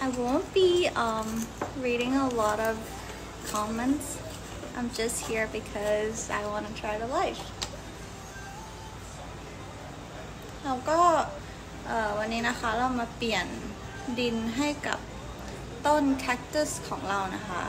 I won't be reading a lot of comments. I'm just here because I want to try the life. แล้วก็วันนี้นะคะเรามาเปลี่ยนดินให้กับต้นแคคตัสของเรานะคะ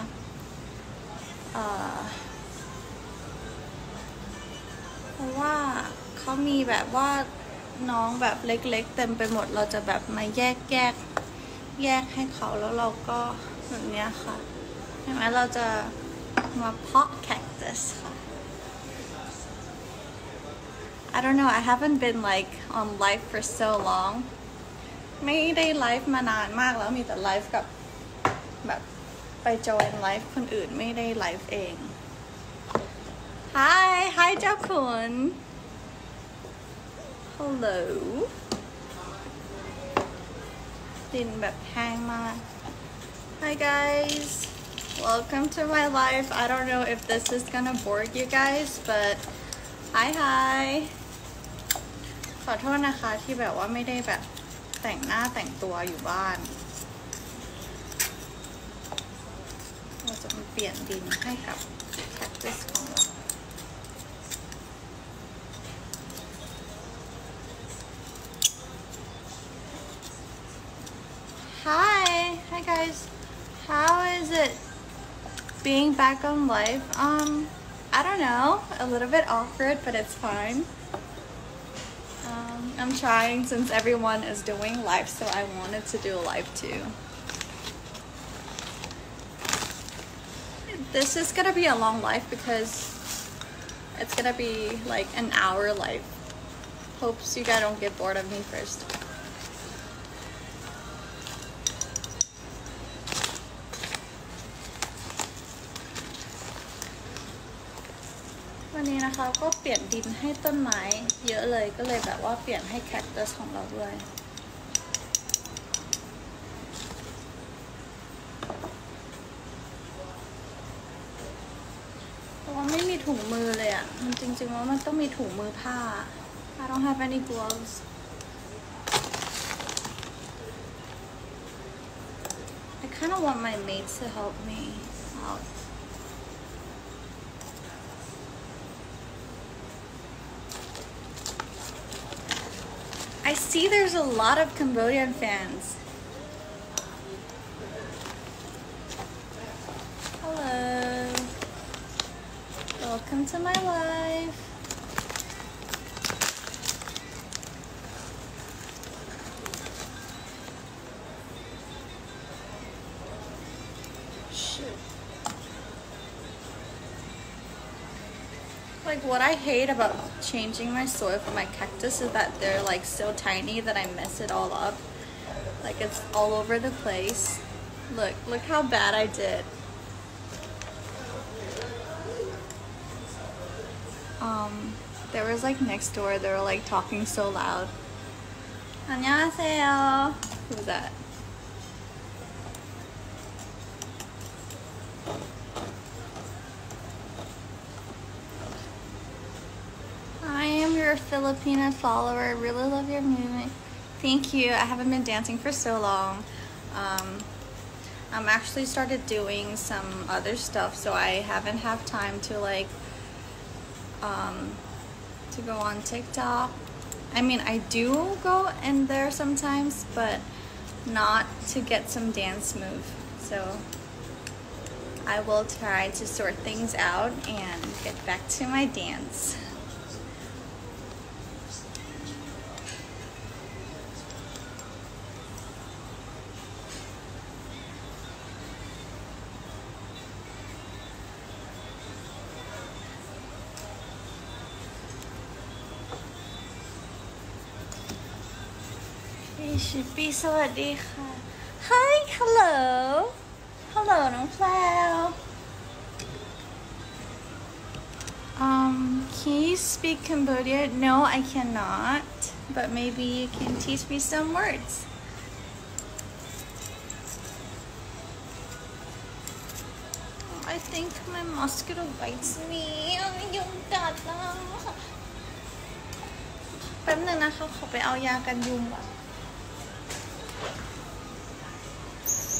เพราะว่าเขามีแบบว่าน้องแบบเล็กๆเต็มไปหมดเราจะแบบมาแยกให้เขาแล้วเราก็แบบนี้ค่ะเห็นไหมเราจะมาเพาะแคคตัสค่ะ I don't know I haven't been like on live for so long ไม่ได้ไลฟ์มานานมากแล้วมีแต่ไลฟ์กับแบบไปจอยไลฟ์คนอื่นไม่ได้ไลฟ์เอง Hi เจ้าคุณ Hello ดินแบบแห้งมาก Hi guys welcome to my life I don't know if this is gonna bore you guys but hi ขอโทษนะคะที่แบบว่าไม่ได้แบบแต่งหน้าแต่งตัวอยู่บ้านเราจะมาเปลี่ยนดินให้กับแคคตัสของเรา Hi guys how is it being back on live I don't know a little bit awkward but it's fine I'm trying since everyone is doing live so I wanted to do a live too this is gonna be a long live because it's gonna be like an hour live hopes you guys don't get bored of me firstวันนี้นะคะก็เปลี่ยนดินให้ต้นไม้เยอะเลยก็เลยแบบว่าเปลี่ยนให้แคคตัสของเราด้วยเพราะว่าไม่มีถุงมือเลยอ่ะมันจริงๆว่ามันต้องมีถุงมือผ้า I don't have any gloves I kind of want my mates to help me out I see there's a lot of Cambodian fans. Hello. Welcome to my life. Like what I hate about changing my soil for my cactus is that they're like so tiny that I mess it all up. Like it's all over the place. Look how bad I did. There was like next door, they were like talking so loud. 안녕하세요. Who's that? I am your Filipina follower. I really love your movement. Thank you. I haven't been dancing for so long. I'm actually started doing some other stuff, so I haven't had time to like to go on TikTok. I mean, I do go in there sometimes, but not to get some dance move. So I will try to sort things out and get back to my dance. Hey, Shippy, สวัสดีค่ะ Hi, hello. Hello, น้องแพลว Can you speak Cambodian? No, I cannot. But maybe you can teach me some words. I think my mosquito bites me. ยุงกัดนะแป๊บนึงนะคะขอไปเอายากันยุงก่อน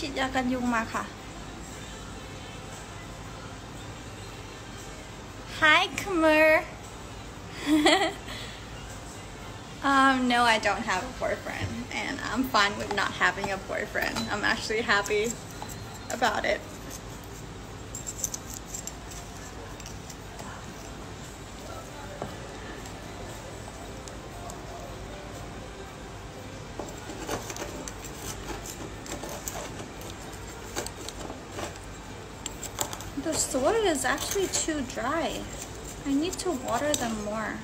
ฉีดยากันยุงมาค่ะ Hi Kumar no, I don't have a boyfriend and I'm fine with not having a boyfriend. I'm actually happy about it. The soil is actually too dry. I need to water them more.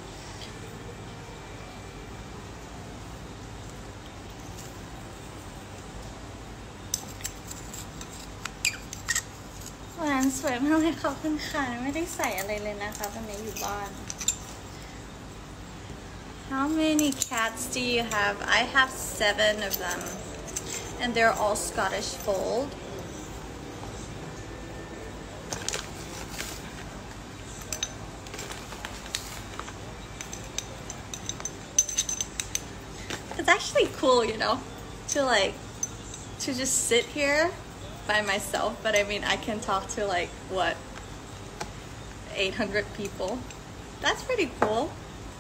หวานสวยมากเลยขอบคุณค่ะไม่ได้ใส่อะไรเลยนะคะวันนี้อยู่บ้าน How many cats do you have? I have 7 of them and they're all Scottish Fold. It's actually cool, you know, to just sit here by myself, but I mean I can talk to like what 800 people. That's pretty cool.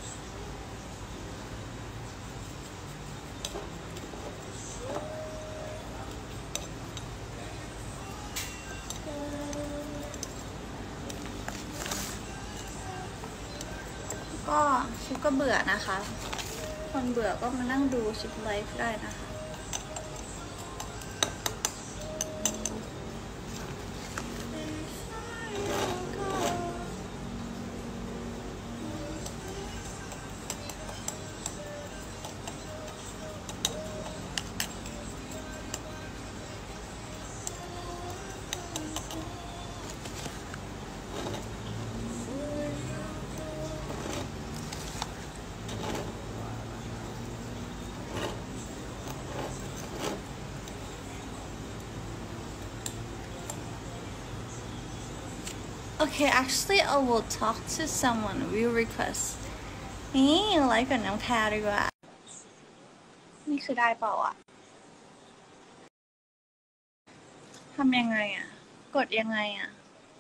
ก็ชิปก็เบื่อนะคะ คนเบื่อก็มานั่งดูชิปไลฟ์ได้นะคะ Okay, actually I will talk to someone view request นี่ไลฟ์กับน้องแพรดีกว่านี่คือได้เปล่าอ่ะทำยังไงอ่ะกดยังไงอ่ะ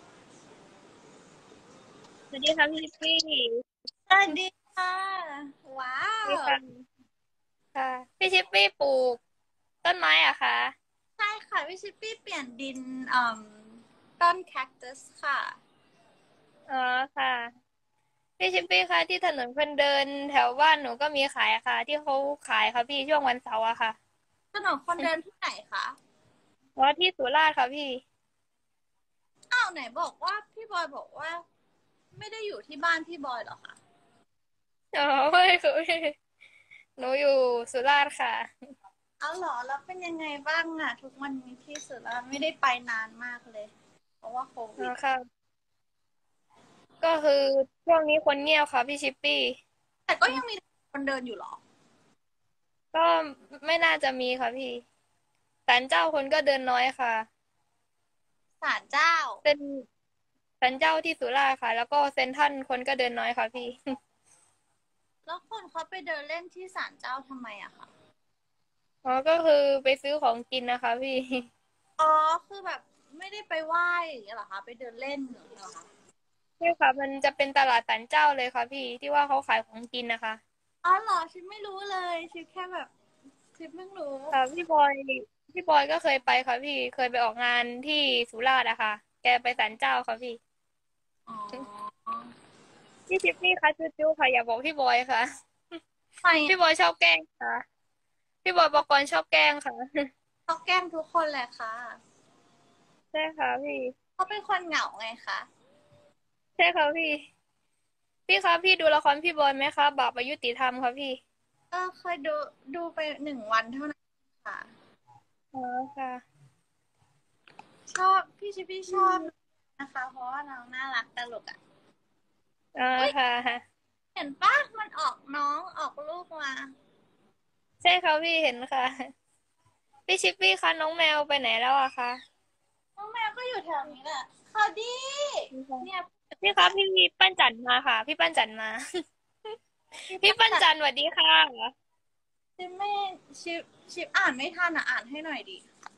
สวัสดีค่ะพี่พี่สวัสดีค่ะว้าพี่วค่ะค่ะพี่ชิปปี้ปลูกต้นไม้อะคะใช่ค่ะพี่ชิปปี้เปลี่ยนดินต้นแคคตัสค่ะอ๋อค่ะพี่ชิปปี้ค่ะที่ถนนคนเดินแถวบ้านหนูก็มีขายอะค่ะที่เขาขายค่ะพี่ช่วงวันเสาร์อะค่ะถนนคนเดินที่ไหนคะอ๋อที่สุราษฎร์ค่ะพี่อ้าวไหนบอกว่าพี่บอยบอกว่าไม่ได้อยู่ที่บ้านพี่บอยเหรอคะอ๋อไม่คือหนูอยู่สุราษฎร์ค่ะเอาเหรอแล้วเป็นยังไงบ้างอะทุกวันนี้ที่สุดแล้วไม่ได้ไปนานมากเลยเพราะว่าโคอ๋อวิดค่ะก็คือช่วงนี้คนเงียบค่ะพี่ชิปปี้แต่ก็ยังมีคนเดินอยู่เหรอก็ไม่น่าจะมีค่ะพี่ศาลเจ้าคนก็เดินน้อยค่ะศาลเจ้าเป็นศาลเจ้าที่สุราษฎร์ค่ะแล้วก็เซ็นทรัลคนก็เดินน้อยค่ะพี่แล้วคนเขาไปเดินเล่นที่ศาลเจ้าทำไมอะคะอ๋อก็คือไปซื้อของกินนะคะพี่อ๋อคือแบบไม่ได้ไปไหว้อย่างเงี้ยเหรอคะไปเดินเล่นอย่างเงี้ยเหรอคะใช่ค่ะมันจะเป็นตลาดศาลเจ้าเลยค่ะพี่ที่ว่าเขาขายของกินนะคะอ๋อเหรอชิปไม่รู้เลยชิปแค่แบบชิปเพิ่งรู้ค่ะพี่บอยก็เคยไปค่ะพี่เคยไปออกงานที่สุราษฎร์อะค่ะแกไปศาลเจ้าค่ะพี่อ๋อพี่ทิฟฟี่คะจู้ๆค่ะอย่าบอกพี่บอยค่ะทำไมพี่บอยชอบแกล้งค่ะพี่บอยปกรณ์ชอบแกล้งค่ะเขาแกล้งทุกคนแหละค่ะใช่ค่ะพี่เขาเป็นคนเหงาไงคะใช่ค่ะพี่คะพี่ดูละครพี่บอยไหมคะบาปอายุติธรรมค่ะพี่เคยดูไป1 วันเท่านั้นค่ะอ๋อค่ะชอบพี่ชิปปี้ชอบนะคะเพราะว่าน้องน่ารักตลกอ่ะอ๋อเฮ้ยค่ะเห็นปะมันออกน้องออกลูกมาใช่ค่ะพี่เห็นค่ะพี่ชิปปี้คะน้องแมวไปไหนแล้วอะคะน้องแมวก็อยู่แถวนี้แหละค่ะดีเนี่ยพี่ครับพี่ปั้นจันมาค่ะพี่ปั้นจันมาพี่พี่ป้าจัดปั้นจันสวัสดีค่ะชิปไม่ชิปอ่านไม่ทันอ่ะอ่านให้หน่อยดิ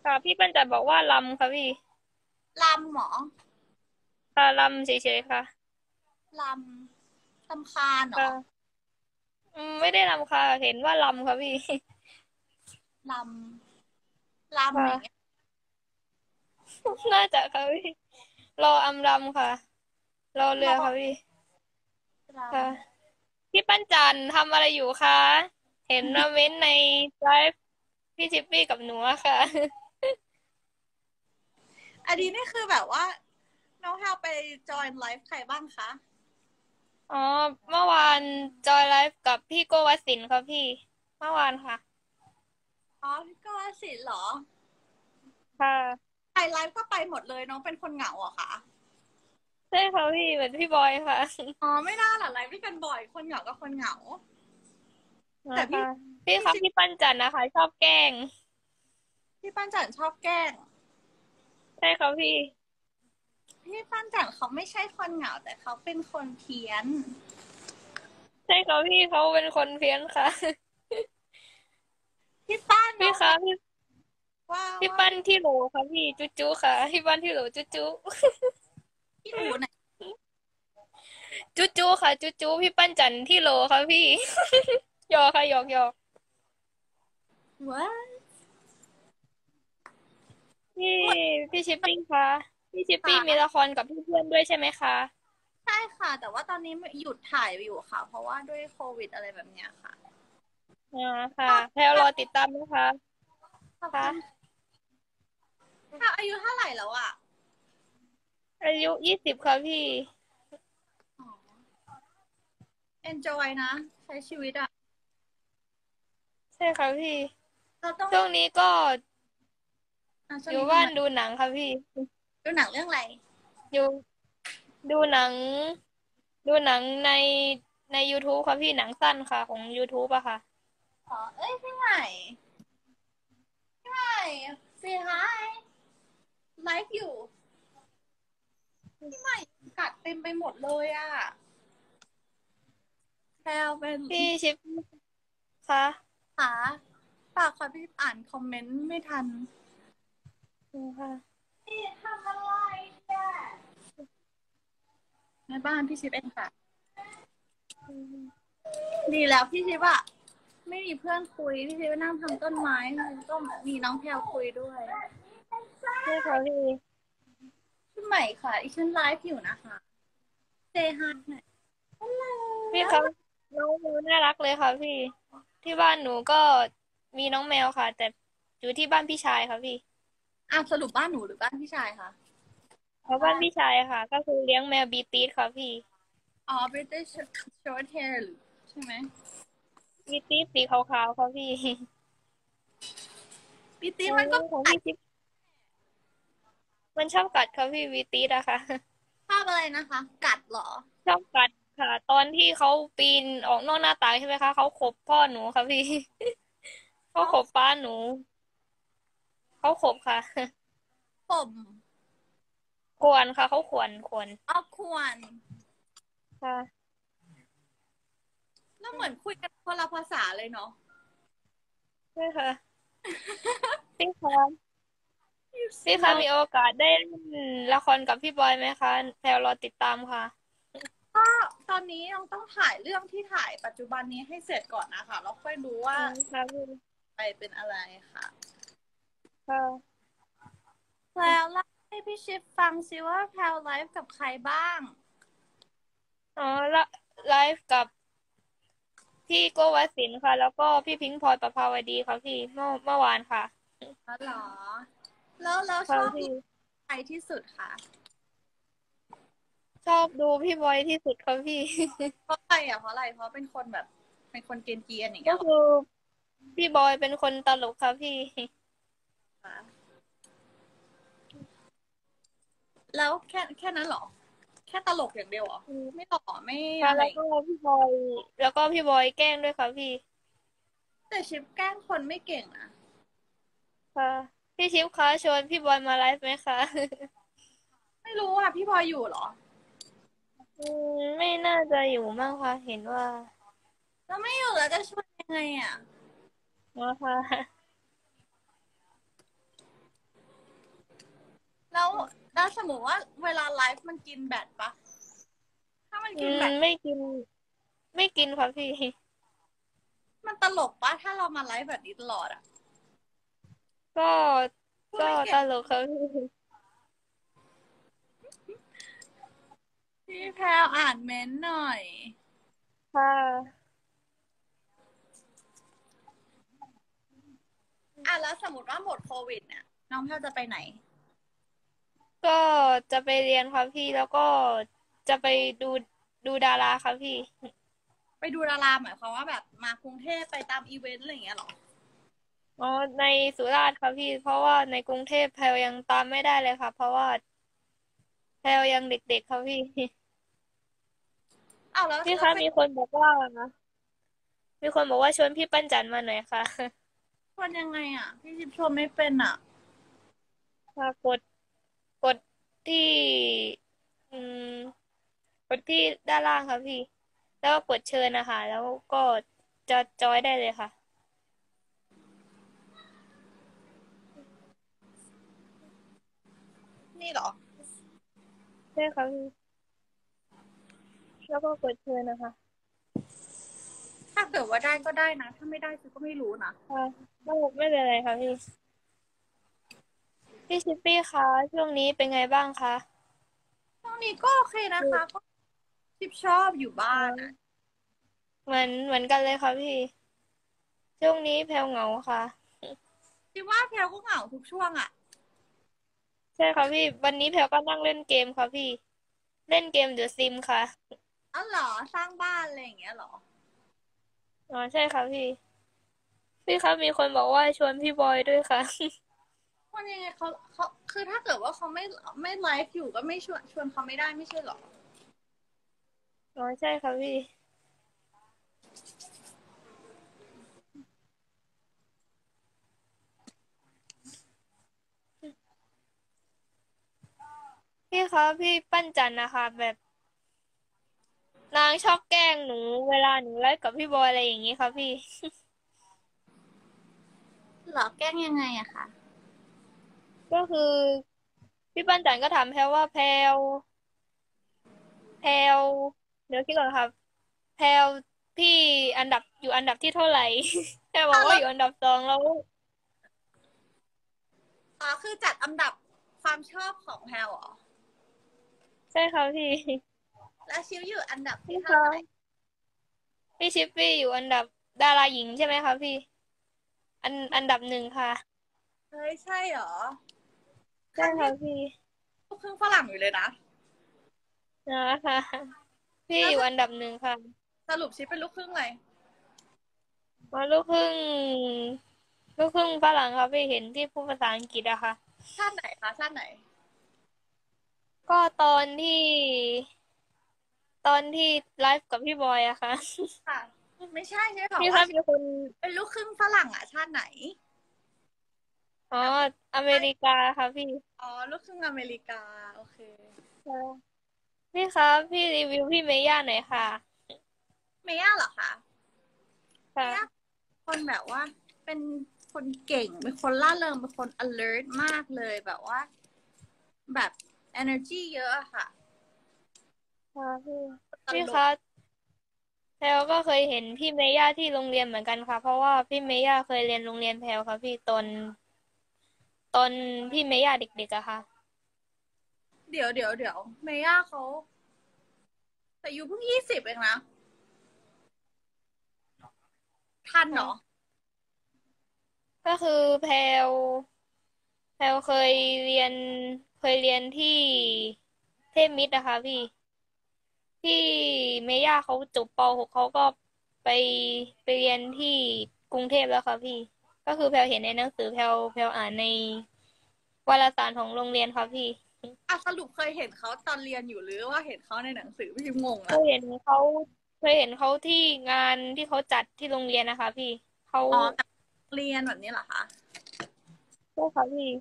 ค่ะพี่ปั้นจันบอกว่าลำค่ะพี่ลำเหรอค่ะลำเฉยๆค่ะลลำคาญเหรอค่ะไม่ได้ลำค่ะเห็นว่าลำค่ะพี่ลลำอย่างเงี้ยค่ะน่าจะค่ะพี่รออำลำค่ะรอรเรือค่ะอพี่ลค่ะพี่ปั้นจันทำอะไรอยู่คะเห็นมาเม้นในไลฟ์พี่ชิปปี้กับหนูอะค่ะำอันนี้นี่คือแบบว่าน้องแฮวไปจอยไลฟ์ใครบ้างคะอ๋อเมื่อวานจอยไลฟ์กับพี่โกวสินทร์ค่ะพี่เมื่อวานค่ะอ๋อพี่ก็สิเหรอค่ะไปไลฟ์ก็ไปหมดเลยน้องเป็นคนเหงาเหรอคะใช่ค่ะพี่เหมือนพี่บอยค่ะอ๋อไม่น่าหรอไลฟ์ด้วยกันบ่อยคนเหงาก็คนเหงาแต่พี่นะคะพี่พี่ชิปคะพี่ปั้นจันนะคะชอบแกล้งพี่ปั้นจันชอบแกล้งใช่ค่ะพี่พี่ปั้นจันเขาไม่ใช่คนเหงาแต่เขาเป็นคนเพี้ยนใช่ค่ะพี่เขาเป็นคนเพี้ยนค่ะพี่ปั้นพี่น้องคะพี่ว่าพี่ว่าปั้นที่โหลค่ะพี่จุ๊จุค่ะพี่ปั้นที่โหลจุ๊จุพี่อูไหนจุ๊จุค่ะจุ๊จุพี่ปั้นจันที่โหลค่ะพี่หยอกค่ะหยอกหยอกวะพี่เหมือนพี่ชิปปี้คะพี่ชิปปี้มีค่ะละครกับพี่เพื่อนด้วยใช่ไหมคะใช่ค่ะแต่ว่าตอนนี้หยุดถ่ายอยู่ค่ะเพราะว่าด้วยโควิดอะไรแบบเนี้ยค่ะอ่าค่ะก็แพลวรอติดตามนะคะขอบคุณค่ะค่ะอายุเท่าไหร่แล้วอ่ะอายุ20ค่ะพี่อ๋อ enjoy นะใช้ชีวิตอ่ะใช่ค่ะพี่เราต้องช่วงนี้ก็ช่วอยู่งนี้ทำไมบ้านดูหนังค่ะพี่ดูหนังเรื่องอะไรอยู่ดูหนังดูหนังใน YouTube ค่ะพี่หนังสั้นค่ะของ YouTube อะค่ะอ๋อเอ้ยพี่ใหม่พี่ใหม่ say hi ไลฟ์อยู่พี่ใหม่กัดเต็มไปหมดเลยอ่ะแพลวเป็นพี่ชิปค่ะค่ะฝากค่ะพี่อ่านคอมเมนต์ไม่ทันค่ะพี่ทำอะไรเนี่ยในบ้านพี่ชิปเองค่ะดีแล้วพี่ชิปอะไม่มีเพื่อนคุยพี่ชิปนั่งทำต้นไม้ก็มีน้องแพลวคุยด้วยใช่ค่ะพี่พี่ใหม่ค่ะอีฉันไลฟ์อยู่นะคะเซฮายหน่อยฮัลโหลพี่ครับน้องแมวน่ารักเลยค่ะพี่ที่บ้านหนูก็มีน้องแมวค่ะแต่อยู่ที่บ้านพี่ชายค่ะพี่อ่ะสรุปบ้านหนูหรือบ้านพี่ชายคะเพราะบ้านพี่ชายค่ะก็คือเลี้ยงแมวบีตีสค่ะพี่อ๋อ British short hair ใช่ไหมบีตีสสีขาวๆค่ะพี่ปีตีของมันก็ของตัดพี่จิ๊บมันชอบกัดค่ะพี่บีตีสอะค่ะภาพอะไรนะคะกัดเหรอชอบกัดค่ะตอนที่เขาปีนออกนอกหน้าต่างใช่ไหมคะเขาขบพ่อหนูค่ะพี่เขาเขาขบป้าหนูเขาขบค่ะผมควรค่ะเขาควรเอาควรค่ะแล้วเหมือนคุยกันคนละภาษาเลยเนาะใช่ค่ะพี่คะ You พี่คะ smell มีโอกาสได้เล่นละครกับพี่บอยไหมคะแพลวรอติดตามค่ะก็ตอนนี้ยังต้องถ่ายเรื่องที่ถ่ายปัจจุบันนี้ให้เสร็จก่อนนะคะแล้วค่อยรู้ว่าค่ะพี่ไปเป็นอะไรค่ะค่ะแพลวเล่าให้พี่ชิปฟังสิว่าแพลวไลฟ์กับใครบ้างอ๋อไลฟ์กับพี่โกวสินทร์ค่ะแล้วก็พี่พิงค์พลอยประภาวดีค่ะพี่เมื่อวานค่ะอ๋อเหรอแล้วชค่ะอบพี่ใครที่สุดคะชอบดูพี่บอยที่สุดค่ะพี่เพราะอะไรอ่ะเพราะอะไรเพราะเป็นคนแบบเป็นคนเกรียนๆอย่างเงี้ยเหรอก็คือพี่บอยเป็นคนตลกค่ะพี่คะแล้วแค่นั้นเหรอแค่ตลกอย่างเดียวเหรออืมไม่หล่อไม่ค่ะอะไรแล้วก็พี่บอยแกล้งด้วยค่ะพี่แต่ชิปแกล้งคนไม่เก่งนะค่ะพี่ชิปคะชวนพี่บอยมาไลฟ์ไหมคะไม่รู้อ่ะพี่บอยอยู่เหรอไม่น่าจะอยู่มั้งค่ะเห็นว่าแล้วไม่อยู่แล้วจะช่วยยังไงอ่ะนะคะถ้าสมมติว่าเวลาไลฟ์มันกินแบตปะถ้ามันกินแบตไม่กินไม่กินค่ะพี่มันตลกปะถ้าเรามาไลฟ์แบบนี้ตลอดอะก็พูดก็ตไม่เก่งลกค่ะพี่พี่แพลวอ่านเม้นต์หน่อยค่ะแล้วสมมติว่าหมดโควิดเนี่ยน้องแพลวจะไปไหนก็จะไปเรียนค่ะพี่แล้วก็จะไปดูดูดาราค่ะพี่ไปดูดาราหมายความว่าแบบมากรุงเทพไปตามอีเวนต์อะไรอย่างเงี้ยหรออ๋อในสุราษฎร์ค่ะพี่เพราะว่าในกรุงเทพแพลวยังตามไม่ได้เลยค่ะเพราะว่าแพลวยังเด็กๆค่ะพี่แล้วพี่เราไปคะมีคนบอกว่ามีคนบอกว่าชวนพี่ปั้นจันมาหน่อยค่ะชวนยังไงอ่ะพี่ชิปชวนไม่เป็นอ่ะค่ะกดที่อืมกดที่ด้านล่างค่ะพี่แล้วก็กดเชิญนะคะแล้วก็จะจอยได้เลยค่ะนี่เหรอใช่ค่ะพี่แล้วก็กดเชิญนะคะถ้าเกิดว่าได้ก็ได้นะถ้าไม่ได้ชิปก็ไม่รู้นะค่ะไม่เป็นไรค่ะพี่พี่ชิปปี้คะช่วงนี้เป็นไงบ้างคะช่วงนี้ก็โอเคนะคะก็ชิปชอบอยู่บ้านอ่ะอ๋อเหมือนกันเลยค่ะพี่ช่วงนี้แพลวเหงาค่ะชิปว่าแพลก็เหงาทุกช่วงอ่ะใช่ค่ะพี่วันนี้แพลวก็นั่งเล่นเกมค่ะพี่เล่นเกมเดอะซิมค่ะเหรอสร้างบ้านอะไรอย่างเงี้ยเหรออ๋อใช่ค่ะพี่ครับมีคนบอกว่าชวนพี่บอยด้วยค่ะมันยังไงเขาคือถ้าเกิดว่าเขาไม่ไลฟ์อยู่ก็ไม่ชวนเขาไม่ได้ไม่ใช่เหรออ๋อใช่ค่ะพี่พี่ครับพี่ปั้นจันนะคะแบบนางชอบแกล้งหนูเวลาหนูไลฟ์กับพี่บอยอะไรอย่างนี้ค่ะพี่เหรอแกล้งยังไงอะคะก็คือพี่ปั้นจันก็ถามแพลว่าแพลวเดี๋ยวคิดก่อนครับแพลวพี่อันดับอยู่อันดับที่เท่าไหร่แพลบอกว่าแล้วอยู่อันดับ2แล้วคือจัดอันดับความชอบของแพลเหรอใช่ค่ะพี่แล้วชิวอยู่อันดับที่พี่คะเท่าไหร่พี่ชิปปี้อยู่อันดับดาราหญิงใช่ไหมคะพี่อันดับ 1ค่ะเฮ้ยใช่เหรอคใช่รั้งที่ค่ะพี่ลูกครึ่งฝรั่งอยู่เลยนะนะคะพี่แล้วอยู่อันดับ 1ค่ะสรุปชิปเป็นลูกครึ่งเลยว่าลูกครึ่งฝรั่งครับพี่เห็นที่พูดภาษาอังกฤษอะค่ะชาติไหนคะชาติไหนก็ตอนที่ไลฟ์กับพี่บอยอะค่ะค่ะไม่ใช่ใช่บพี่อกว่าชิปครับมีคนเป็นลูกครึ่งฝรั่งอะชาติไหนอ๋อแบบว่าอเมริกาค่ะพี่ลูกครึ่งอเมริกาโอเคพี่ครับพี่รีวิวพี่เมย่าหน่อยค่ะเมย่าเหรอคะเมย่าค่ะคนแบบว่าเป็นคนเก่งเป็นคนล่าเริงเป็นคน alert มากเลยแบบว่าแบบ energy เยอะอะค่ะค่ะพี่ตลกพี่ครับแพลก็เคยเห็นพี่เมย่าที่โรงเรียนเหมือนกันค่ะเพราะว่าพี่เมย่าเคยเรียนโรงเรียนแพลค่ะพี่ตอนพี่เมย่าเด็กๆอะค่ะเดี๋ยวเมย่าเขาแต่อายุเพิ่ง20เองนะทันเหรอค่ะก็คือแพลว แพลเรียนเคยเรียนที่เทพมิตรนะคะพี่เมย่าเขาจบป. 6เขาก็ไปไปเรียนที่กรุงเทพแล้วค่ะพี่ก็คือแพลเห็นในหนังสือแพลอ่านในวารสารของโรงเรียนค่ะพี่สรุปเคยเห็นเขาตอนเรียนอยู่หรือว่าเห็นเขาในหนังสือพี่งงเคละยเห็นเขาเคยเห็นเขาที่งานที่เขาจัดที่โรงเรียนนะคะพี่เขาแต่เรียนแบบนี้เหรอคะใช่ค่ะพี่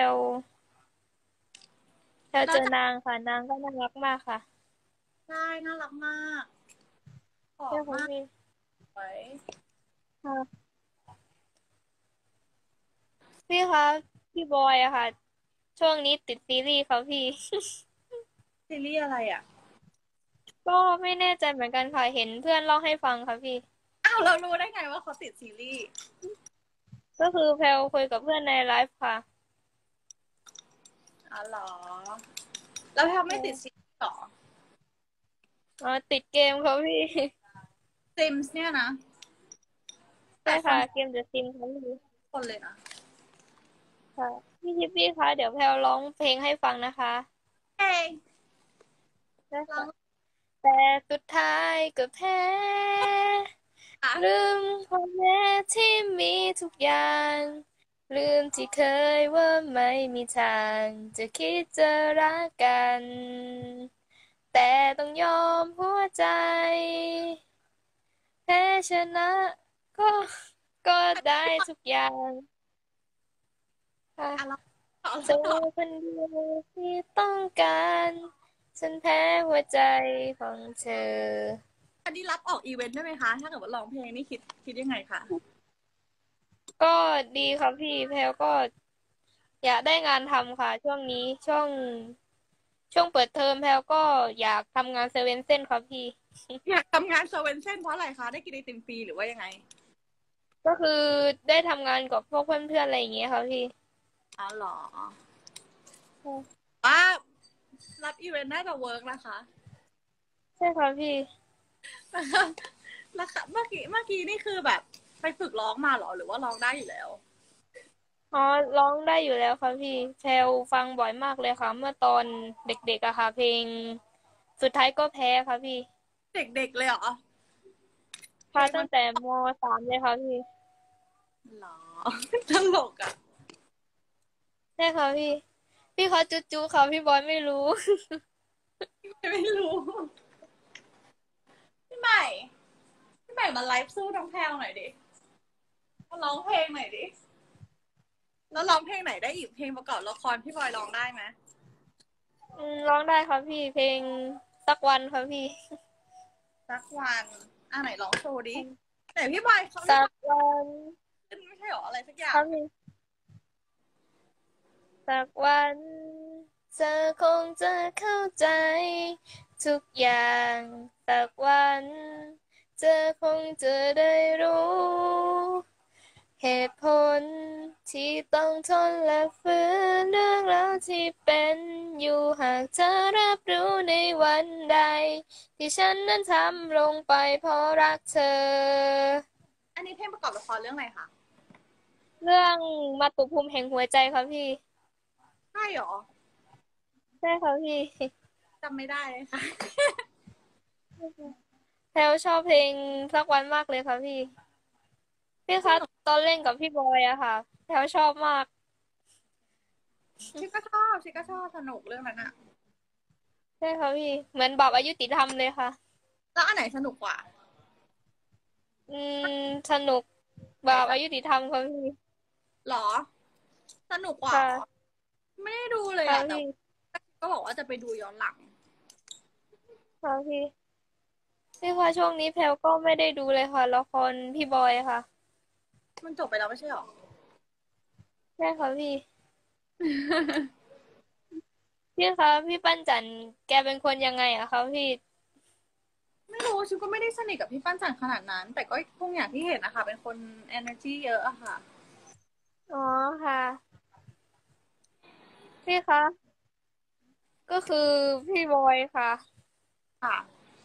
แพลเจแล้วจะอนางค่ะนางก็น่ารักมากค่ะใช่น่ารักมากผอใช่มมากค่ะพี่ไว้ค่ะพี่คะพี่บอยอะค่ะ ชช่วงนี้ติดซีรีส์ค่ะพี่ซีรีส์อะไรอ่ะก็ไม่แน่ใจเหมือนกันค่ะเห็นเพื่อนเล่าให้ฟังค่ะพี่อ้าวเรารู้ได้ไงว่าเขาติดซีรีส์ก็คือแพลคุยกับเพื่อนในไลฟ์ค่ะอ๋อเหรอแล้วแพลไม่ติดซีรีส์หรออ๋อติดเกมค่ะพี่ซิมส์เนี่ยนะใช่แต่คนค่ะเกมเดอะซิมค่ะพี่คนเลยนะค่ะพี่ทิปปี้คะเดี๋ยวแพลร้องเพลงให้ฟังนะคะเฮ้ยได้เราค่ะแต่สุดท้ายก็แพ้ค่ะลืมความแม้ที่มีทุกอย่างลืมที่เคยว่าไม่มีทางจะคิดจะรักกันแต่ต้องยอมหัวใจแพ้ชนะก็ก็ได้ทุกอย่างอ่ะเราค่ะต่อเธอแล้วต่อคนเดียวที่ต้องการฉันแพ้หัวใจของเธออันนี้รับออกอีเวนต์ได้ไหมคะถ้าเกิดว่าร้องเพลงนี่คิดยังไงคะก็ดีครับพี่แพลก็อยากได้งานทำค่ะช่วงนี้ช่วงเปิดเทอมแพลก็อยากทำงานเซเว่นเส้นครับพี่อยากทำงานเซเว่นเซ่นเพราะอะไรคะได้กินไอติมฟรีหรือว่ายังไงก็คือได้ทำงานกับพวกเพื่อนๆอะไรอย่างเงี้ยครับพี่อ๋อเหรอว่ารับอีเวนต์น่าจะเวิร์กนะคะใช่ครับพี่แล้วค่ะเมื่อกี้นี่คือแบบไปฝึกร้องมาเหรอหรือว่าร้องได้อยู่แล้วอ๋อร้องได้อยู่แล้วครับพี่แพลฟังบ่อยมากเลยค่ะเมื่อตอนเด็กๆอะค่ะเพลงสุดท้ายก็แพ้ค่ะพี่เด็กๆเลยเหรอเพลงมันค่ะตั้งแต่ม.3เลยค่ะพี่เหรอตลกอ่ะใช่ค่ะพี่พี่เขาจุ๊จุ๊ค่ะพี่บอยไม่รู้ไม่รู้พี่ใหม่พี่ใหม่มาไลฟ์สู้น้องแพลวหน่อยดิมาร้องเพลงหน่อยดิแล้วร้องเพลงไหนได้อีกเพลงประกอบละครพี่บอยร้องได้ไหมร้องได้ครับพี่เพลงสักวันครับพี่สักวันไหนร้องโชว์ดิแต่พี่บอยเขาพี่สักบอยวันขึ้นไม่ใช่หรออะไรสักอย่างครับพี่สักวันเธอคงจะเข้าใจทุกอย่างสักวันเธอคงจะได้รู้เหตุผลที่ต้องทนและฝืนเรื่องราวที่เป็นอยู่หากเธอรับรู้ในวันใดที่ฉันนั้นทำลงไปเพราะรักเธออันนี้เพลงประกอบละครเรื่องอะไรคะเรื่องมาตุภูมิแห่งหัวใจครับพี่ใช่หรอใช่ครับพี่จำไม่ได้เลยค่ะแพลชอบเพลงสักวันมากเลยครับพี่พี่คะตอนเล่นกับพี่บอยอะค่ะแพลชอบมากชิคก็ชอบสนุกเรื่องนั้นอะใช่ครับพี่เหมือนบาปอายุติธรรมเลยค่ะแล้วอันไหนสนุกกว่าอืมสนุกบาปอายุติธรรมครับพี่หรอสนุกกว่าเหรอค่ะไม่ได้ดูเลยอะแต่ค่ะพี่ก็บอกว่าจะไปดูย้อนหลังค่ะพี่พี่คะช่วงนี้แพลก็ไม่ได้ดูเลยค่ะละครพี่บอยค่ะมันจบไปแล้วไม่ใช่หรอใช่ค่ะพี่พี่คะพี่ปั้นจันแกเป็นคนยังไงอะคะพี่ไม่รู้ชิวก็ไม่ได้สนิทกับพี่ปั้นจันขนาดนั้นแต่ก็คงอย่างที่เห็นนะคะเป็นคน energy เยอะอะค่ะอ๋อค่ะพี่คะก็คือพี่บอยค่ะค่ะ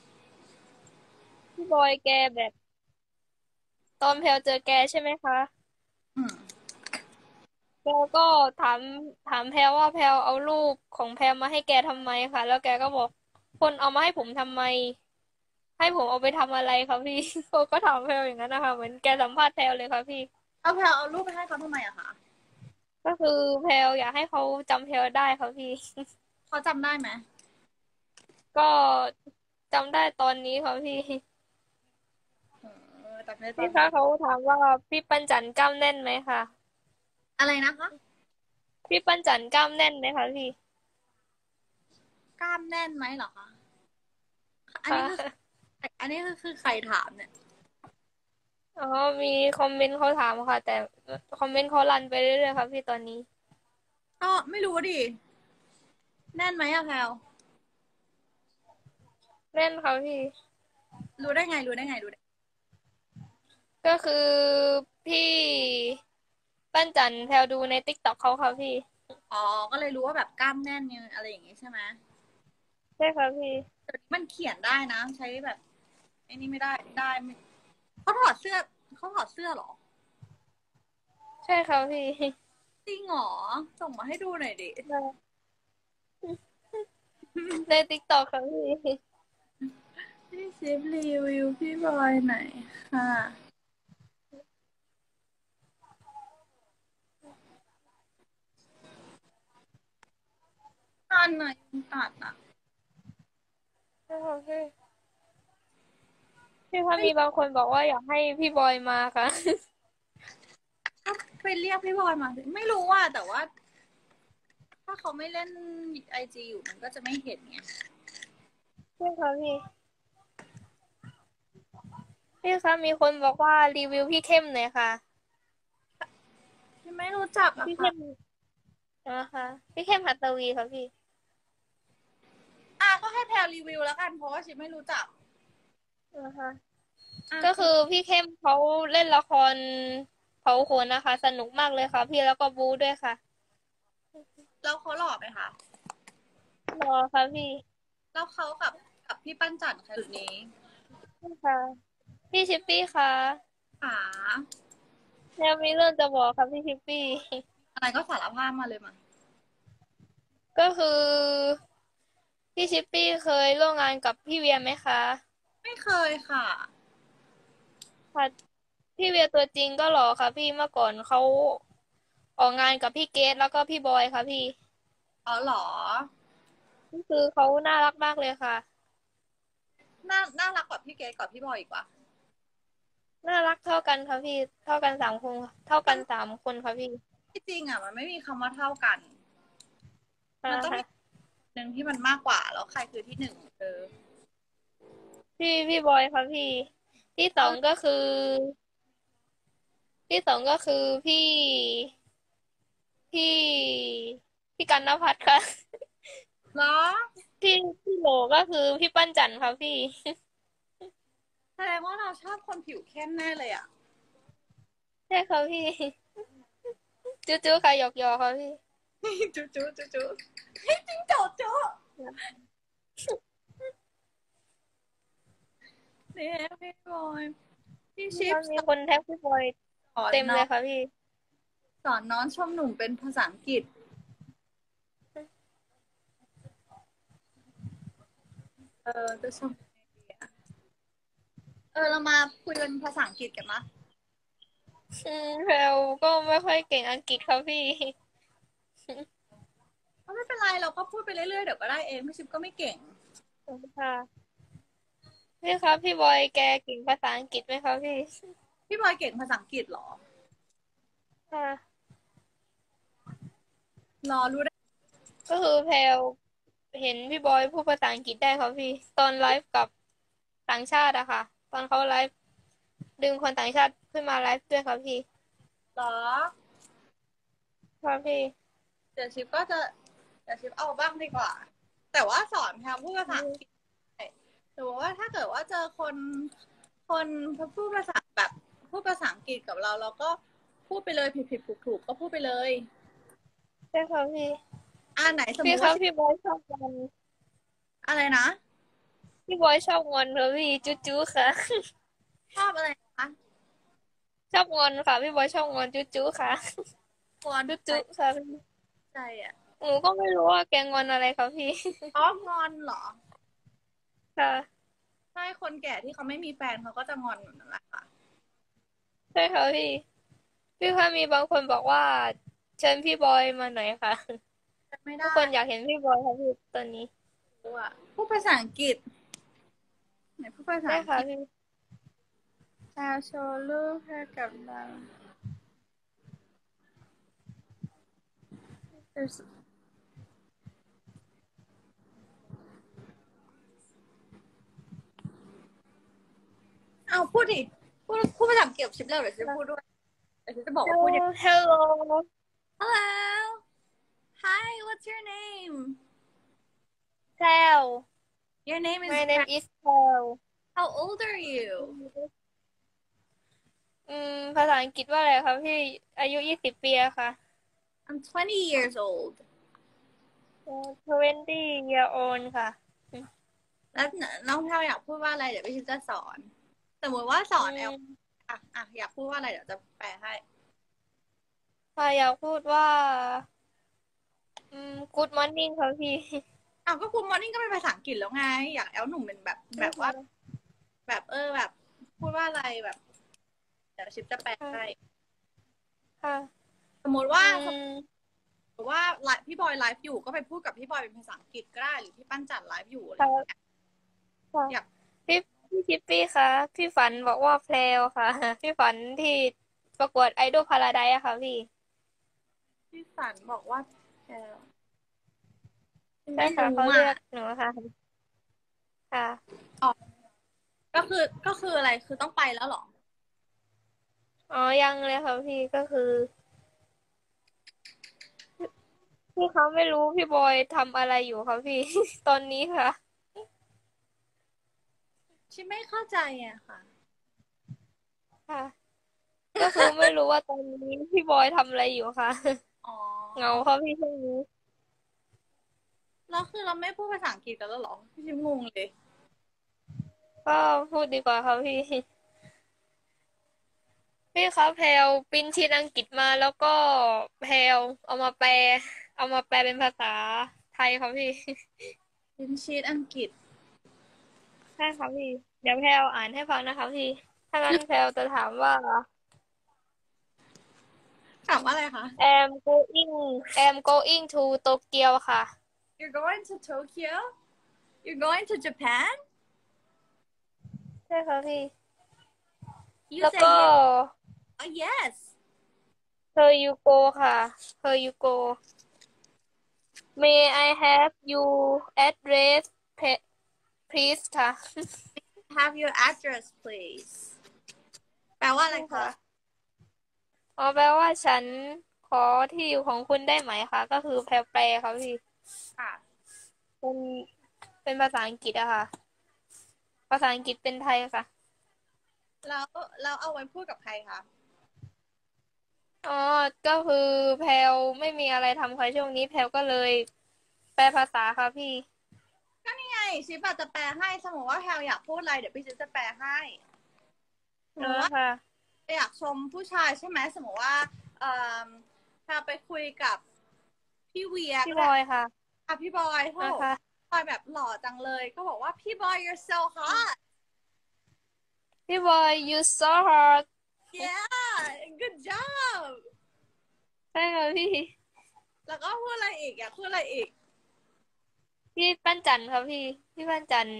พี่บอยแกแบบตอนแพลเจอแกใช่ไหมคะอืมแกก็ถามถามแพลว่าแพลเอารูปของแพลมาให้แกทำไมคะแล้วแกก็บอกคนเอามาให้ผมทำไมให้ผมเอาไปทำอะไรครับพี่เขาก็ถามแพลอย่างนั้นนะคะเหมือนแกสัมภาษณ์แพลเลยค่ะพี่เอาแพลเอารูปไปให้เขาทำไมอะคะก็คือแพลอยากให้เขาจำแพลได้ครับพี่เขาจำได้ไหมก็จำได้ตอนนี้ครับพี่เอจำได้ตอนนี้พี่คะเขาถามว่าพี่ปั้นจันกล้ามแน่นไหมคะอะไรนะคะพี่ปั้นจันกล้ามแน่นไหมคะพี่กล้ามแน่นไหมเหรอคะอันค่ะนี้คืออันนี้คือใครถามเนี่ยอ๋อมีคอมเมนต์เขาถามค่ะแต่คอมเมนต์เขารันไปเรื่อยๆค่ะพี่ตอนนี้ก็ไม่รู้ดิแน่นไหมอะแพลวเล่นค่ะพี่รู้ได้ไงรู้ได้ไงรู้ได้ก็คือพี่ปั้นจันแพลดูในติ๊กต็อกเขาค่ะพี่อ๋อก็เลยรู้ว่าแบบกล้ามแน่นเนี่ยอะไรอย่างงี้ใช่ไหมใช่ค่ะพี่เดี๋ยวนี้มันเขียนได้นะใช้แบบไอ้นี่ไม่ได้ได้ไม่เขาถอดเสื้อเขาถอดเสื้อเหรอใช่ค่ะพี่จริงเหรอส่งมาให้ดูหน่อยดิในติ๊กต็อกค่ะพี่พี่ชิปรีวิวพี่บอยหน่อยค่ะตันหน่อยยังตัดอ่ะใช่ค่ะพี่พี่คะมีบางคนบอกว่าอยากให้พี่บอยมาค่ะก็ไปเรียกพี่บอยมาสิไม่รู้ว่าแต่ว่าถ้าเขาไม่เล่นไอจีอยู่มันก็จะไม่เห็นไงใช่ค่ะพี่พี่คะมีคนบอกว่ารีวิวพี่เข้มหน่อยค่ะพี่ไม่รู้จักอะค่ะพี่เข้มนะคะพี่เข้มหัตถวีค่ะพี่ก็ให้แพลรีวิวแล้วกันเพราะว่าชิปไม่รู้จักนะคะก็อ่ะคือพี่เข้มเขาเล่นละครเผาขนนะคะสนุกมากเลยค่ะพี่แล้วก็บู๊ด้วยค่ะแล้วเขาหล่อไหมคะรอค่ะพี่แล้วเขากับพี่ปั้นจันทร์ใครสุดนี้ค่ะพี่ชิปปี้ค่ะขาแล้วมีเรื่องจะบอกค่ะพี่ชิปปี้อะไรก็สารภาพมาเลยมาก็คือพี่ชิปปี้เคยร่วมงานกับพี่เวียไหมคะไม่เคยค่ะค่ะพี่เวียตัวจริงก็หล่อค่ะพี่เมื่อก่อนเขาออกงานกับพี่เกดแล้วก็พี่บอยค่ะพี่อ๋อเหรอก็คือเขาน่ารักมากเลยค่ะน่ารักกว่าพี่เกดกับพี่บอยอีกว่ะน่ารักเท่ากันค่ะพี่เท่ากันสามคนเท่ากัน3 คนค่ะพี่ที่จริงอ่ะมันไม่มีคำว่าเท่ากันมันต้องมีค่ะหนึ่งที่มันมากกว่าแล้วใครคือที่หนึ่งพี่บอยค่ะพี่ที่สเอาองก็คือที่สองก็คือพี่พี่กันณภัทรค่ะเหรอที่ที่โหลก็คือพี่ปั้นจันทร์ค่ะพี่แสดงว่าเราชอบคนผิวเข้มแน่เลยอ่ะใช่ค่ะพี่จู้จู้ค่ะหยอกหยอกค่ะพี่จุ๊จุ๊จุ๊จุ๊เฮ้ยจริงโจโจ้เนี่ยพี่บอยพี่ชิปแล้วมีคนแท็กพี่บอยสอนเต็มน้องเลยค่ะพี่สอนน้องชมหนุ่มเป็นภาษาอังกฤษจะชมยังไงดีอะเรามาคุยเป็นภาษาอังกฤษกันมะแพลวก็ไม่ค่อยเก่งอังกฤษค่ะพี่ก็ไม่เป็นไรเราก็พูดไปเรื่อยๆเดี๋ยวก็ได้เองพี่ชิปก็ไม่เก่งค่ะพี่ครับพี่บอยแกเก่งภาษาอังกฤษไหมคะพี่พี่บอยเก่งภาษาอังกฤษเหรอค่ะรอรู้ได้ก็คือแพลวเห็นพี่บอยพูดภาษาอังกฤษได้ค่ะพี่ตอนไลฟ์กับต่างชาติอะค่ะตอนเขาไลฟ์ดึงคนต่างชาติขึ้นมาไลฟ์ด้วยค่ะพี่เหรอค่ะพี่เดี๋ยวชิปก็จะเดี๋ยวชิปเอาบ้างดีกว่าแต่ว่าสอนแพรพูดภาษาอังกฤษ หรือว่าถ้าเกิดว่าเจอคนพูดภาษาแบบพูดภาษาอังกฤษกับเราเราก็พูดไปเลยผิดถูกก็พูดไปเลยใช่ค่ะพี่ไหนสมมุพี่ติว่าครับพี่บอยชอบงอนอะไรนะพี่บอยชอบงอนค่ะพี่จุ๊จุ๊ค่ะชอบอะไรนะชอบงอนค่ะพี่บอยชอบงอนจุ๊จุ๊ค่ะกวนจุ๊ใจจุ๊ค่ะพี่ใจอ่ะหนูก็ไม่รู้ว่าแกงอนอะไรค่ะพี่งอนเหรอค่ะใช่คนแก่ที่เขาไม่มีแฟนเขาก็จะงอนแบบนั้นแหละค่ะใช่ค่ะพี่พี่คะมีบางคนบอกว่าเชิญพี่บอยมาหน่อยค่ะจะไม่ได้ทุกคนอยากเห็นพี่บอยค่ะพี่ตอนนี้ด้วยพูดภาษาอังกฤษไหนพูดภาษาได้อังกฤษค่ะพี่แชร์โชว์รูปให้กับเราเอาพูดดิพูดภาษาอังกฤษกับชิปเร็วเดี๋ยวชิปพูดด้วยเดี๋ยวชิปจะบอกว่าพูดยังไง Hello ฮัลโหล Hi, what's your name? แพลว Your name is My name Pra- is แพลว How old are you? ภาษาอังกฤษว่าอะไรคะพี่อายุ20 ปีอะค่ะ I'm 20 years old. 20 year old ค่ะแล้วน้องแพลวอยากพูดว่าอะไรเดี๋ยวพี่ชิจะสอน สมมติว่าสอือนแอลมอยากพูดว่าอะไรเดี๋ยวจะแปลให้ค่ะอยากพูดว่าgood morning ค่ะพี่ก็คุณมอร์นิ่งก็เป็นภาษาอังกฤษแล้วไง อยากแอลหนุ่มเป็นแบบว่าแบบแบบพูดว่าอะไรแบบ เดี๋ยวชิปจะแปลให้ค่ะสมมติอืว่ามพี่บอยไลฟ์อยู่ก็ไปพูดกับพี่บอยเป็นภาษาอังกฤษก็ได้หรือพี่ปั้นจันไลฟ์อยู่อะไรค่ะอย่างเงี้ยค่ะอยากพี่พี่ชิปปี้คะพี่ฝันบอกว่าแพลวค่ะพี่ฝันที่ประกวดไอดอลพาราไดซ์อะค่ะพี่พี่ฝันบอกว่าแพลวใช่ไม่ค่ะรู้เขาเรียกหนูค่ะค่ะอ๋อก็คืออะไรคือต้องไปแล้วเหรออ๋อยังเลยค่ะพี่ก็คือพี่เขาไม่รู้พี่บอยทำอะไรอยู่ค่ะพี่ตอนนี้ค่ะชิปไม่เข้าใจอะค่ะค่ะก็คือไม่รู้ว่าตอนนี้พี่บอยทำอะไรอยู่ค่ะอ๋อเหงาค่ะพี่ช่วงนี้แล้วคือเราไม่พูดภาษาอังกฤษกันแล้วเหรอพี่ชิปงงเลยก็พูดดีกว่าค่ะพี่ พี่เขาแพลวปริ้นชีตอังกฤษมาแล้วก็แพลวเอามาแปลเป็นภาษาไทยครับพี่เป็นชีตอังกฤษใช่ครับพี่เดี๋ยวแพลวอ่านให้ฟังนะคะพี่ถ้างั้นแพลวจะถามว่าถามว่าอะไรคะ am going to Tokyo ค่ะ You're going to Tokyo You're going to Japan ใช่ครับพี่ You แล้ว say ก็ yes yes her you go ค่ะ her you go may I have you address please ค่ะ Have your address please แปลว่าอะไรใช่คะค่ะอ๋อแปลว่าฉันขอที่อยู่ของคุณได้ไหมคะก็คือแพลแปลครับพี่ค่ะเป็นเป็นภาษาอังกฤษอะค่ะภาษาอังกฤษเป็นไทยค่ะแล้วเราเอาไว้พูดกับใครคะอ๋อก็คือแพลวไม่มีอะไรทำค่ะช่วงนี้แพลวก็เลยแปลภาษาค่ะพี่ก็นี่ไงชิปอาจจะแปลให้สมมติว่าแพลอยากพูดอะไรเดี๋ยวพี่ชิปจะแปลให้สอ๋อมมติว่าค่ะอยากชมผู้ชายใช่ไหมสมมติว่าเอ่อแพลไปคุยกับพี่เวียพี่ก็ได้บอยค่ะพี่บอยโหนะคะบอยแบบหล่อจังเลยก็บอกว่าพี่บอย you're so hot พี่บอย you so hard yeah good job ใช่ค่ะพี่แล้วก็พูดอะไรอีกอยากพูดอะไรอีกพี่ปั้นจันทร์ค่ะพี่ปั้นจันทร์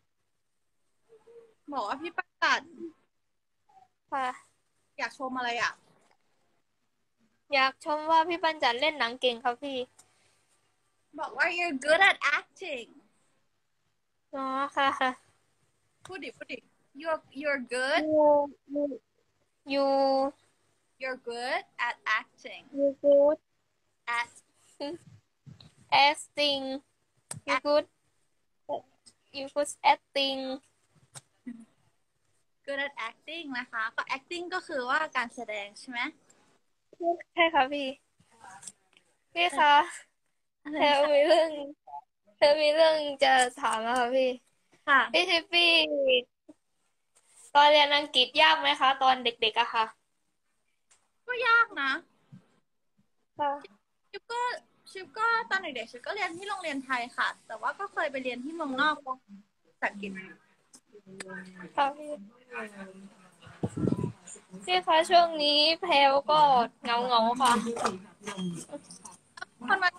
บอกว่าพี่ปั้นจันค่ะอยากชมอะไรอ่ะอยากชมว่าพี่ปั้นจันทร์เล่นหนังเก่งค่ะพี่บอกว่า you're good at acting อ๋อค่ะพูดดิ you're good you you you're good at acting you good at acting you at good you good acting good at acting นะคะก็ acting ก็คือว่าการแสดงใช่ไหมใช่ค่ะพี่คะอะไรเธอคะมีเรื่องเธอมีเรื่องจะถามอะค่ะพี่ค่ะพี่ทิปปี้ตอนเรียนอังกฤษยากไหมคะตอนเด็กๆอะค่ะก็ยากนะค่ะชิปก็ชิปก็ตอนเด็กๆชิปก็เรียนที่โรงเรียนไทยค่ะแต่ว่าก็เคยไปเรียนที่เมืองนอกภาษาอังกฤษค่ะพี่คะช่วงนี้แพลวก็เหงาค่ะคนมา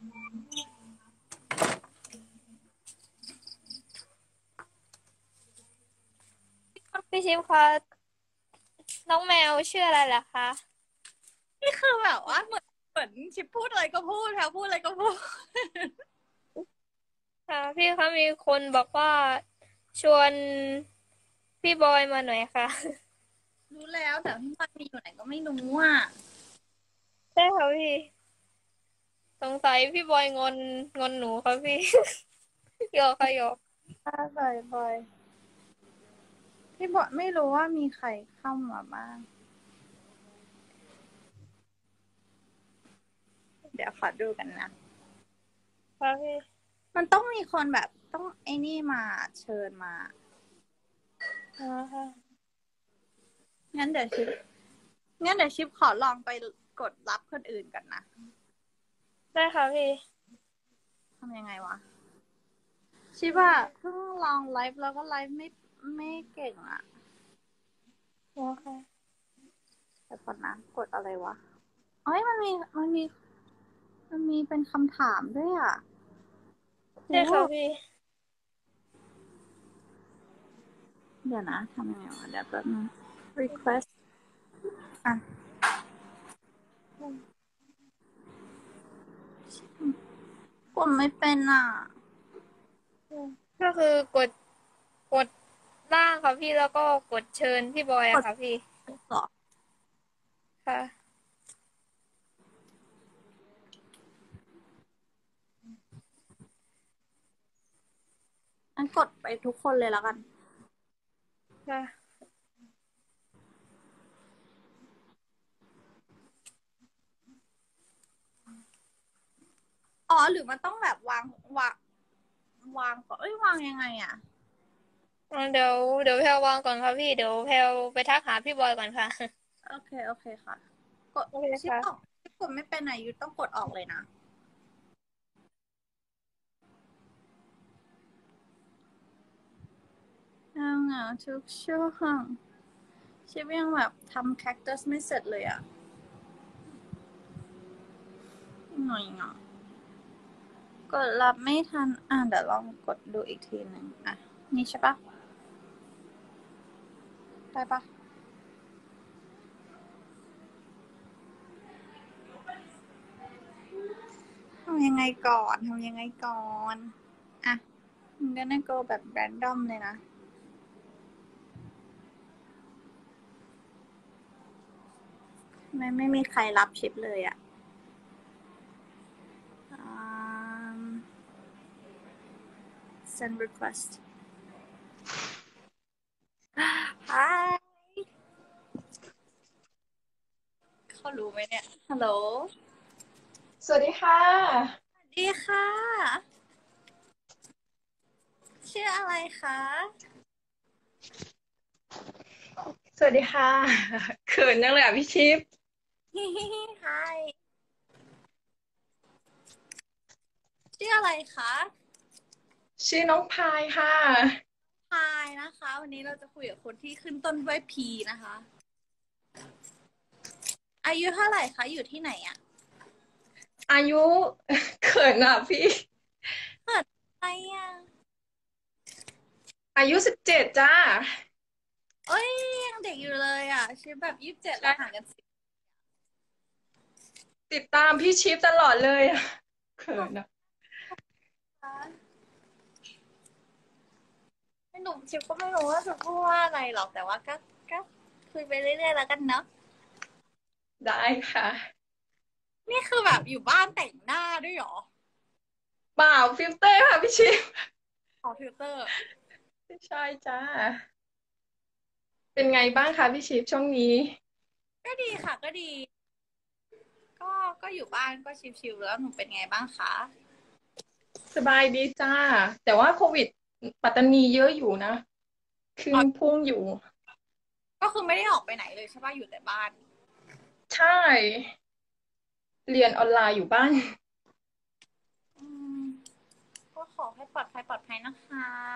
พี่ชิปคะน้องแมวชื่ออะไรล่ะคะนี่คือแบบว่าเหมือนชิปพูดอะไรก็พูดแพลพูดอะไรก็พูดค่ะพี่คะมีคนบอกว่าชวนพี่บอยมาหน่อยค่ะรู้แล้วแต่พี่มันมีอยู่ไหนก็ไม่รู้อ่ะใช่ค่ะพี่สงสัยพี่บอยงอนหนูครับพี่ หยอกค่ะหยอกบ่อยพี่บอยไม่รู้ว่ามีใครเข้ามาบ้างเดี๋ยวขอดูกันนะครับพี่มันต้องมีคนแบบต้องไอ้นี่มาเชิญมาค่ะงั้นเดี๋ยวชิปขอลองไปกดรับคนอื่นกันนะได้ค่ะพี่ทำยังไงวะชิปอะเพิ่งลองไลฟ์แล้วก็ไลฟ์ไม่เก่งอะค่ะแต่ก่อนนะกดอะไรวะเอ้ยมันมีเป็นคำถามด้วยอะได้ค่ะพี่เดี๋ยวนะทำยังไงวะเดี๋ยวแป๊บนึง request อ่ะกดไม่เป็นอ่ะก็คือกดล่างค่ะพี่แล้วก็กดเชิญพี่บอยอะค่ะพี่หรอค่ะงั้นกดไปทุกคนเลยแล้วกันค่ะอ๋อหรือมันต้องแบบวางก่อนเอ้ยวางยังไงอ่ะเดี๋ยวแพลววางก่อนค่ะพี่เดี๋ยวแพลวไปทักหาพี่บอยก่อนค่ะโอเคค่ะกดโอเคค่ะชิปกดไม่เป็นไหนยูต้องกดออกเลยนะเหงาทุกช่วงชิปยังแบบทำแคคตัสไม่เสร็จเลยอ่ะหน่อยเหงากดรับไม่ทันเดี๋ยวลองกดดูอีกทีหนึ่งอ่ะนี่ใช่ปะได้ปะทำยังไงก่อนอ่ะมันก็น่า go แบบ random เลยนะไม่มีใครรับชิปเลยอ่ะsend request hi เขารู้ไหมเนี่ยฮัลโหลสวัสดีค่ะสวัสดีค่ะชื่ออะไรคะสวัสดีค่ะเขินจังเลยอ่ะพี่ชิป hi ชื่ออะไรคะชื่อน้องพายค่ะพายนะคะวันนี้เราจะคุยกับคนที่ขึ้นต้นด้วย P นะคะอายุเท่าไหร่คะอยู่ที่ไหนอ่ะอายุเขินอ่ะพี่เปิดอะไรอ่ะอายุ17จ้าเอ้ยยังเด็กอยู่เลยอ่ะชิปแบบ27แล้วห่างกัน10 ติดตามพี่ชิปตลอดเลยอ่ะเขินอ่ะไม่หนุ่มชิปก็ไม่รู้ว่าจะพูดว่าอะไรหรอกแต่ว่าก็คุยไปเรื่อยๆแล้วกันเนาะได้ค่ะนี่คือแบบอยู่บ้านแต่งหน้าด้วยเหรอเปล่าฟิลเตอร์ค่ะพี่ชิปขอฟิลเตอร์ใช่จ้าเป็นไงบ้างคะพี่ชิปช่วงนี้ก็ดีค่ะก็ดีก็ก็อยู่บ้านก็ชิวๆแล้วหนูเป็นไงบ้างคะสบายดีจ้าแต่ว่าโควิดปัตตานีเยอะอยู่นะขึ้นพุ่งอยู่ก็คือไม่ได้ออกไปไหนเลยใช่ป่ะอยู่แต่บ้านใช่เรียนออนไลน์อยู่บ้านอืมก็ขอให้ปลอดภัยนะคะ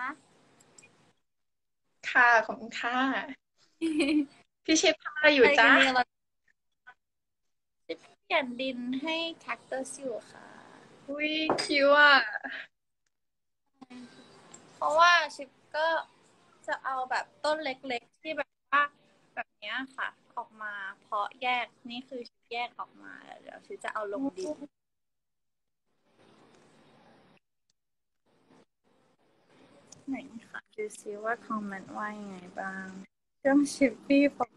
ค่ะขอบคุณค่ะพี่ชิปทำอะไรอยู่อะไรจ้ากันเนี่ยเราจะเปลี่ยนดินให้แคคตัสอยู่ค่ะอุ้ยคิวอ่ะเพราะว่าชิปก็จะเอาแบบต้นเล็กๆที่แบบว่าแบบเนี้ยค่ะออกมาเพาะแยกนี่คือชิปแยกออกมาเดี๋ยวชิปจะเอาลงดินไหนค่ะดูซิว่าคอมเมนต์ว่ายังไงบ้างเรื่องชิปปี้ปอ